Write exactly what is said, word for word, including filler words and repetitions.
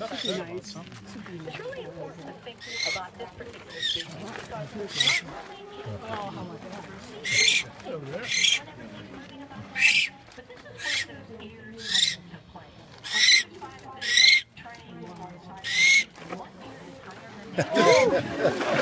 It's nice. It's really important to think about this particular species because oh, how much over there. But this is one of those years of the play. Like, training alongside one year is greater than the other.